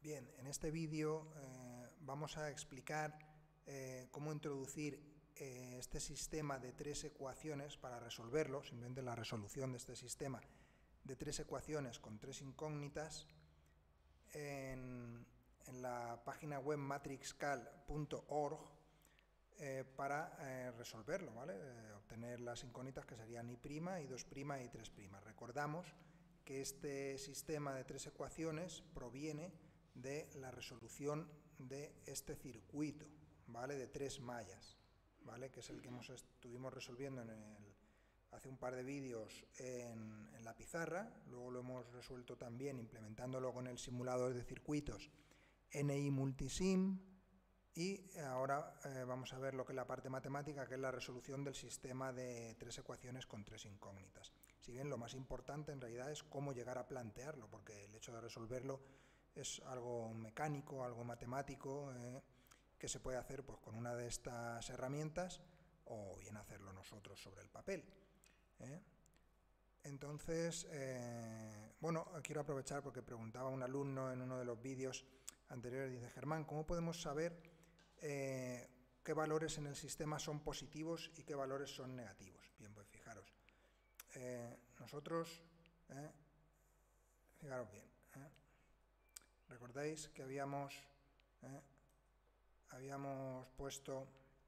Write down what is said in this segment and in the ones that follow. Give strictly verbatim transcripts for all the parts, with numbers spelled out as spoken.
Bien, en este vídeo eh, vamos a explicar eh, cómo introducir eh, este sistema de tres ecuaciones para resolverlo, simplemente la resolución de este sistema de tres ecuaciones con tres incógnitas en, en la página web matrixcal punto org eh, para eh, resolverlo, ¿vale? Eh, obtener las incógnitas que serían I', I dos', I tres'. Recordamos que este sistema de tres ecuaciones proviene de la resolución de este circuito, ¿vale? De tres mallas, ¿vale? Que es el que hemos, estuvimos resolviendo en el, hace un par de vídeos en, en la pizarra. Luego lo hemos resuelto también implementándolo con el simulador de circuitos N I Multisim, y ahora eh, vamos a ver lo que es la parte matemática, que es la resolución del sistema de tres ecuaciones con tres incógnitas. Si bien lo más importante en realidad es cómo llegar a plantearlo, porque el hecho de resolverlo es algo mecánico, algo matemático, eh, que se puede hacer pues, con una de estas herramientas o bien hacerlo nosotros sobre el papel. ¿eh? Entonces, eh, bueno, quiero aprovechar porque preguntaba un alumno en uno de los vídeos anteriores, dice: Germán, ¿cómo podemos saber eh, qué valores en el sistema son positivos y qué valores son negativos? Bien, pues fijaros, eh, nosotros, eh, fijaros bien, eh, recordáis que habíamos, eh, habíamos puesto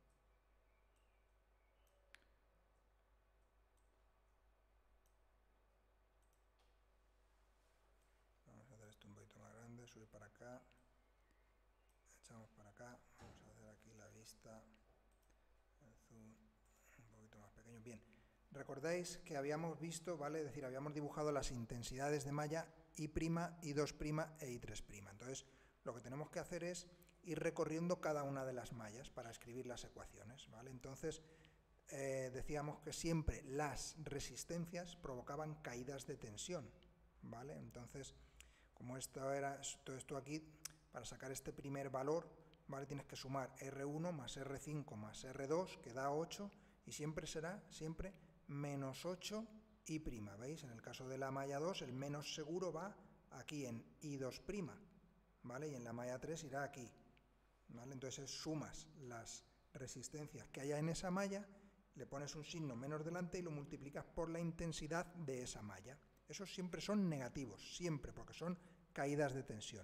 vamos a hacer esto un poquito más grande, subir para acá, echamos para acá, vamos a hacer aquí la vista, el zoom un poquito más pequeño. Bien, recordáis que habíamos visto, ¿vale? Es decir, habíamos dibujado las intensidades de malla I', I dos' e I tres'. Entonces, lo que tenemos que hacer es ir recorriendo cada una de las mallas para escribir las ecuaciones, ¿vale? Entonces, eh, decíamos que siempre las resistencias provocaban caídas de tensión, ¿vale? Entonces, como esto era, todo esto aquí, para sacar este primer valor, ¿vale? Tienes que sumar erre uno más erre cinco más erre dos, que da ocho, y siempre será, siempre, menos ocho I', ¿veis? En el caso de la malla dos, el menos seguro va aquí en I dos', ¿vale? Y en la malla tres irá aquí, ¿vale? Entonces sumas las resistencias que haya en esa malla, le pones un signo menos delante y lo multiplicas por la intensidad de esa malla. Esos siempre son negativos, siempre, porque son caídas de tensión.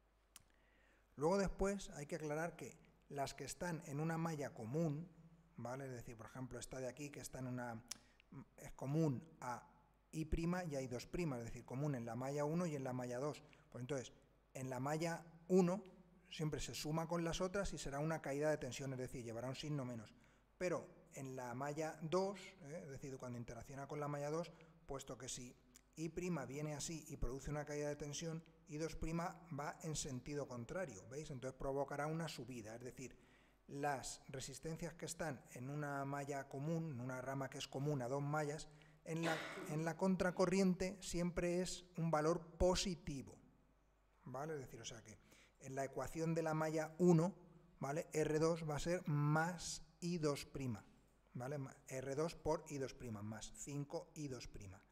Luego después hay que aclarar que las que están en una malla común, ¿vale? Es decir, por ejemplo, esta de aquí que está en una, es común a I' y a I dos', es decir, común en la malla uno y en la malla dos. Pues entonces, en la malla uno siempre se suma con las otras y será una caída de tensión, es decir, llevará un signo menos. Pero en la malla dos, ¿eh? es decir, cuando interacciona con la malla dos, puesto que si I' viene así y produce una caída de tensión, I dos' va en sentido contrario, ¿veis? Entonces provocará una subida, es decir, las resistencias que están en una malla común, en una rama que es común a dos mallas, en la, en la contracorriente siempre es un valor positivo, ¿vale? Es decir, o sea que en la ecuación de la malla uno, ¿vale? erre dos va a ser más I dos', ¿vale? erre dos por I dos', más cinco I dos'.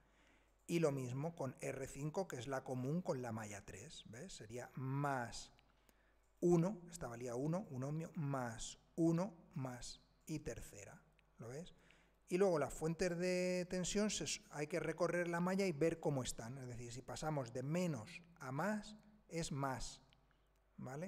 Y lo mismo con erre cinco, que es la común con la malla tres, ¿ves? Sería más uno, esta valía uno, un ohmio, más uno más I tercera, ¿lo ves? Y luego las fuentes de tensión se, hay que recorrer la malla y ver cómo están, es decir, si pasamos de menos a más, es más, ¿vale?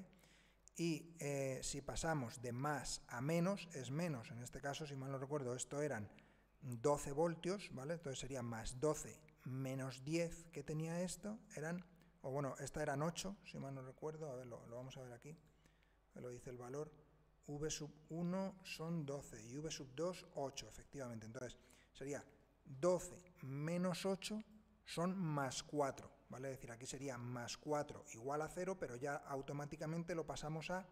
Y eh, si pasamos de más a menos, es menos. En este caso, si mal no recuerdo, esto eran doce voltios, ¿vale? Entonces sería más doce menos diez que tenía esto, eran, o bueno, esta eran ocho, si mal no recuerdo, a ver, lo, lo vamos a ver aquí, me lo dice el valor, V sub uno son doce y V sub dos, ocho, efectivamente. Entonces sería doce menos ocho son más cuatro, ¿vale? Es decir, aquí sería más cuatro igual a cero, pero ya automáticamente lo pasamos a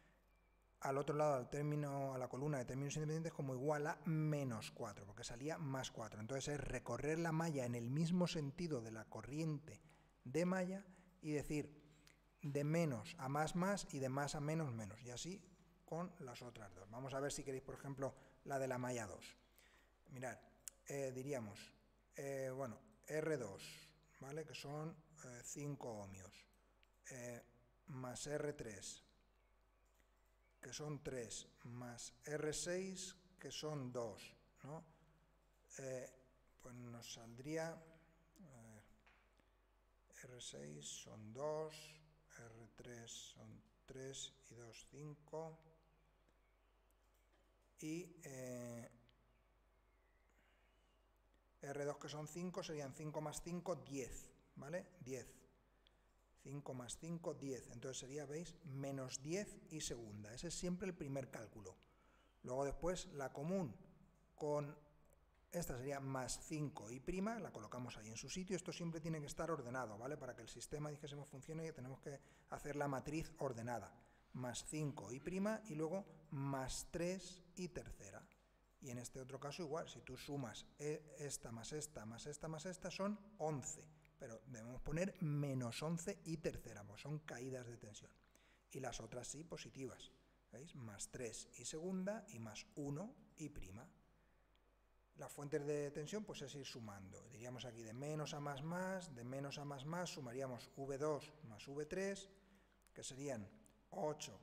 al otro lado, al término, a la columna de términos independientes, como igual a menos cuatro, porque salía más cuatro. Entonces es recorrer la malla en el mismo sentido de la corriente de malla y decir de menos a más más y de más a menos menos, y así con las otras dos. Vamos a ver si queréis, por ejemplo, la de la malla dos. Mirad, eh, diríamos, eh, bueno, erre dos, ¿vale? Que son eh, cinco ohmios. Eh, más R tres, que son tres, más R seis, que son dos, ¿no? Eh, pues nos saldría, a ver, R seis son dos, R tres son tres y dos, cinco, y eh, R dos, que son cinco, serían cinco más cinco, diez, ¿vale? diez. cinco más cinco, diez. Entonces sería, ¿veis? Menos diez y segunda. Ese es siempre el primer cálculo. Luego después la común con esta sería más cinco y prima, la colocamos ahí en su sitio. Esto siempre tiene que estar ordenado, ¿vale? Para que el sistema, dijésemos, funcione, tenemos que hacer la matriz ordenada. Más cinco y prima y luego más tres y tercera. Y en este otro caso igual, si tú sumas esta más esta más esta más esta, son once. Pero debemos poner menos once y tercera, pues son caídas de tensión. Y las otras sí, positivas. ¿Veis? Más tres y segunda y más uno y prima. Las fuentes de tensión pues es ir sumando. Diríamos aquí de menos a más más, de menos a más más, sumaríamos V dos más V tres, que serían ocho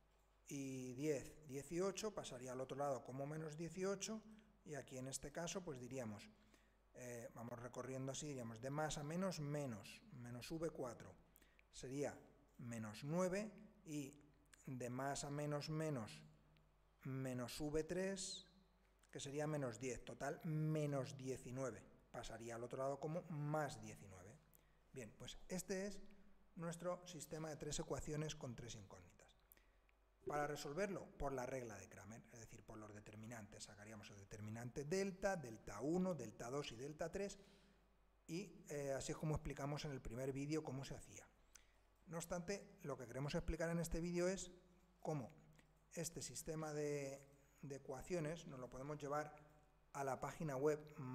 y diez, dieciocho, pasaría al otro lado como menos dieciocho, y aquí en este caso pues diríamos, eh, vamos recorriendo así, diríamos de más a menos, menos, menos V cuatro, sería menos nueve, y de más a menos, menos, menos V tres, que sería menos diez, total menos diecinueve, pasaría al otro lado como más diecinueve. Bien, pues este es nuestro sistema de tres ecuaciones con tres incógnitas. Para resolverlo, por la regla de Cramer, es decir, por los determinantes, sacaríamos el determinante delta, delta uno, delta dos y delta tres, y eh, así es como explicamos en el primer vídeo cómo se hacía. No obstante, lo que queremos explicar en este vídeo es cómo este sistema de, de ecuaciones nos lo podemos llevar a la página web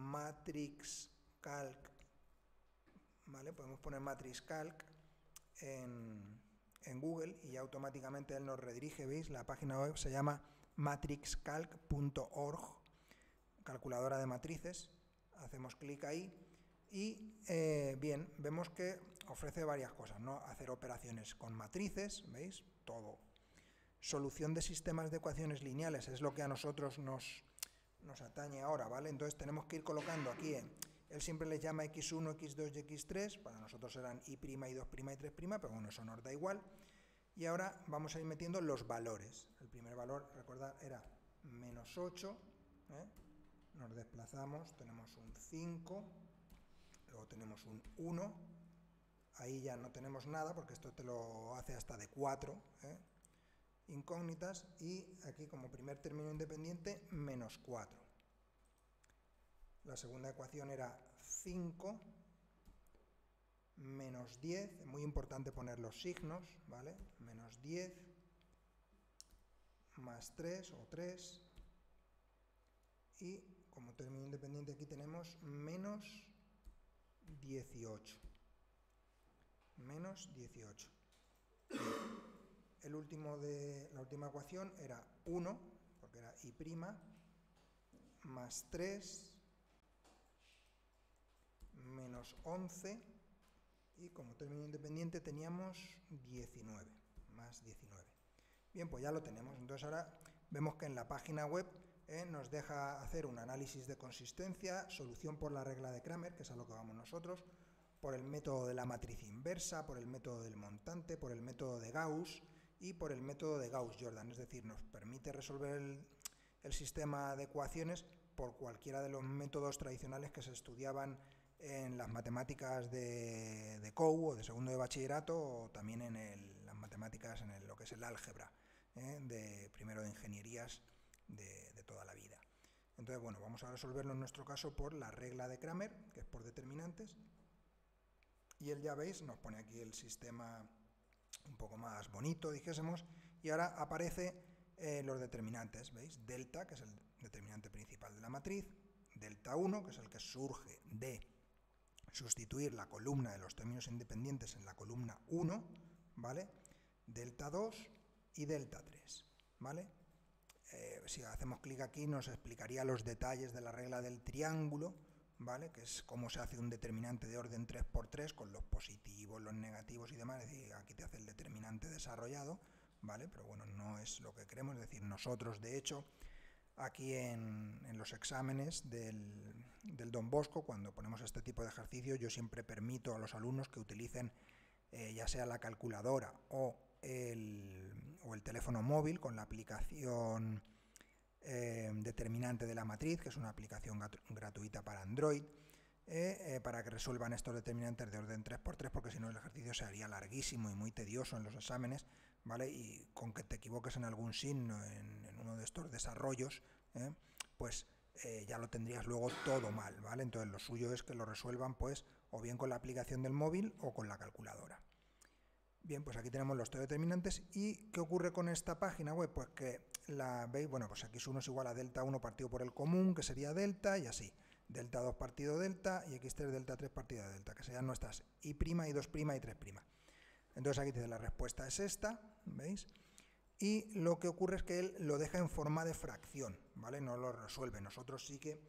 MatrixCalc, ¿vale? Podemos poner MatrixCalc en... en Google y ya automáticamente él nos redirige, ¿veis? La página web se llama matrixcalc punto org, calculadora de matrices. Hacemos clic ahí y, eh, bien, vemos que ofrece varias cosas, ¿no? Hacer operaciones con matrices, ¿veis? Todo. Solución de sistemas de ecuaciones lineales es lo que a nosotros nos, nos atañe ahora, ¿vale? Entonces tenemos que ir colocando aquí, ¿eh? Él siempre les llama equis uno, equis dos y equis tres, para nosotros serán y', y dos' y tres', pero bueno, eso nos da igual. Y ahora vamos a ir metiendo los valores. El primer valor, recordad, era menos ocho, ¿eh? Nos desplazamos, tenemos un cinco, luego tenemos un uno, ahí ya no tenemos nada, porque esto te lo hace hasta de cuatro, ¿eh? Incógnitas, y aquí como primer término independiente, menos cuatro. La segunda ecuación era cinco menos diez, muy importante poner los signos, ¿vale? Menos diez más tres o tres, y como término independiente aquí tenemos menos dieciocho. Menos dieciocho. El último de, la última ecuación era uno, porque era y' más tres menos once, y como término independiente teníamos diecinueve, más diecinueve. Bien, pues ya lo tenemos. Entonces ahora vemos que en la página web eh, nos deja hacer un análisis de consistencia, solución por la regla de Cramer, que es a lo que vamos nosotros, por el método de la matriz inversa, por el método del montante, por el método de Gauss y por el método de Gauss-Jordan. Es decir, nos permite resolver el, el sistema de ecuaciones por cualquiera de los métodos tradicionales que se estudiaban en las matemáticas de, de C O U o de segundo de bachillerato, o también en el, las matemáticas en el, lo que es el álgebra, ¿eh? de primero de ingenierías de, de toda la vida. Entonces, bueno, vamos a resolverlo en nuestro caso por la regla de Cramer, que es por determinantes, y él, ya veis, nos pone aquí el sistema un poco más bonito, dijésemos, y ahora aparece eh, los determinantes, ¿veis? Delta, que es el determinante principal de la matriz, delta uno, que es el que surge de sustituir la columna de los términos independientes en la columna uno, ¿vale? Delta dos y delta tres, ¿vale? Eh, si hacemos clic aquí nos explicaría los detalles de la regla del triángulo, ¿vale? Que es cómo se hace un determinante de orden tres por tres con los positivos, los negativos y demás. Es decir, aquí te hace el determinante desarrollado, ¿vale? Pero bueno, no es lo que queremos. Es decir, nosotros, de hecho, aquí en, en los exámenes del, del Don Bosco, cuando ponemos este tipo de ejercicios, yo siempre permito a los alumnos que utilicen eh, ya sea la calculadora o el, o el teléfono móvil con la aplicación eh, determinante de la matriz, que es una aplicación gratuita para Android, eh, eh, para que resuelvan estos determinantes de orden tres por tres, porque si no el ejercicio se haría larguísimo y muy tedioso en los exámenes, ¿vale? Y con que te equivoques en algún signo, en, en uno de estos desarrollos, ¿eh? pues eh, ya lo tendrías luego todo mal, ¿vale? Entonces lo suyo es que lo resuelvan pues o bien con la aplicación del móvil o con la calculadora. Bien, pues aquí tenemos los tres determinantes. ¿Y qué ocurre con esta página web? Pues que la veis, bueno, pues aquí uno es igual a delta uno partido por el común, que sería delta, y así. Delta dos partido delta, y x tres delta tres partido delta, que serían nuestras y', y dos', y tres'. Entonces aquí dice la respuesta es esta, ¿veis? Y lo que ocurre es que él lo deja en forma de fracción, ¿vale? No lo resuelve. Nosotros sí que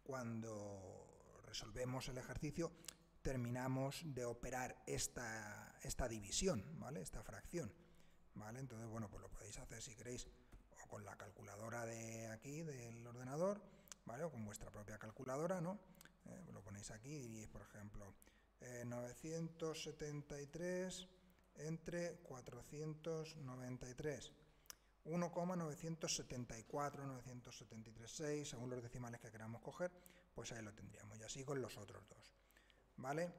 cuando resolvemos el ejercicio terminamos de operar esta, esta división, ¿vale? Esta fracción, ¿vale? Entonces, bueno, pues lo podéis hacer si queréis o con la calculadora de aquí del ordenador, ¿vale? O con vuestra propia calculadora, ¿no? Eh, lo ponéis aquí y diréis, por ejemplo, eh, novecientos setenta y tres entre cuatrocientos noventa y tres, uno coma novecientos setenta y cuatro, novecientos setenta y tres punto seis, según los decimales que queramos coger, pues ahí lo tendríamos, y así con los otros dos, ¿vale?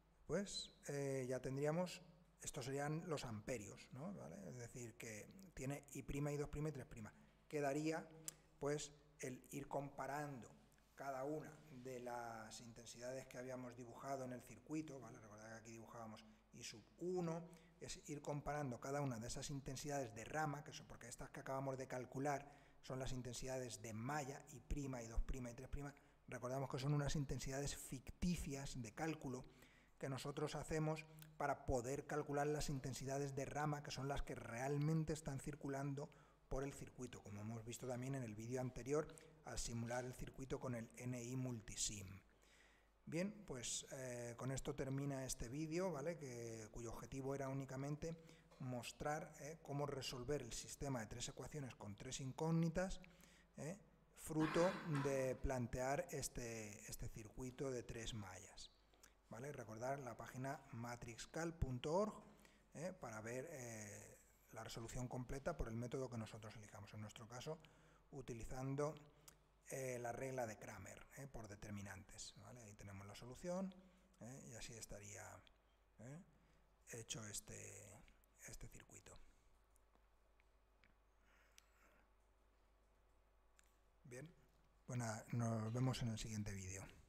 Pues eh, ya tendríamos, estos serían los amperios, ¿no? ¿Vale? Es decir, que tiene y', y dos', y tres'. Quedaría, pues, el ir comparando cada una de las intensidades que habíamos dibujado en el circuito, ¿vale? Recordad que aquí dibujábamos I sub uno, es ir comparando cada una de esas intensidades de rama, que son, porque estas que acabamos de calcular son las intensidades de malla, I', y dos', y tres'. Recordamos que son unas intensidades ficticias de cálculo que nosotros hacemos para poder calcular las intensidades de rama, que son las que realmente están circulando por el circuito, como hemos visto también en el vídeo anterior al simular el circuito con el N I Multisim. Bien, pues eh, con esto termina este vídeo, ¿vale? Que, cuyo objetivo era únicamente mostrar eh, cómo resolver el sistema de tres ecuaciones con tres incógnitas, eh, fruto de plantear este, este circuito de tres mallas, ¿vale? Recordar la página matrixcal punto org eh, para ver eh, la resolución completa por el método que nosotros elijamos, en nuestro caso utilizando eh, la regla de Cramer eh, por determinantes, ¿vale? Ahí tenemos la solución eh, y así estaría eh, hecho este, este circuito. Bien, bueno, nos vemos en el siguiente vídeo.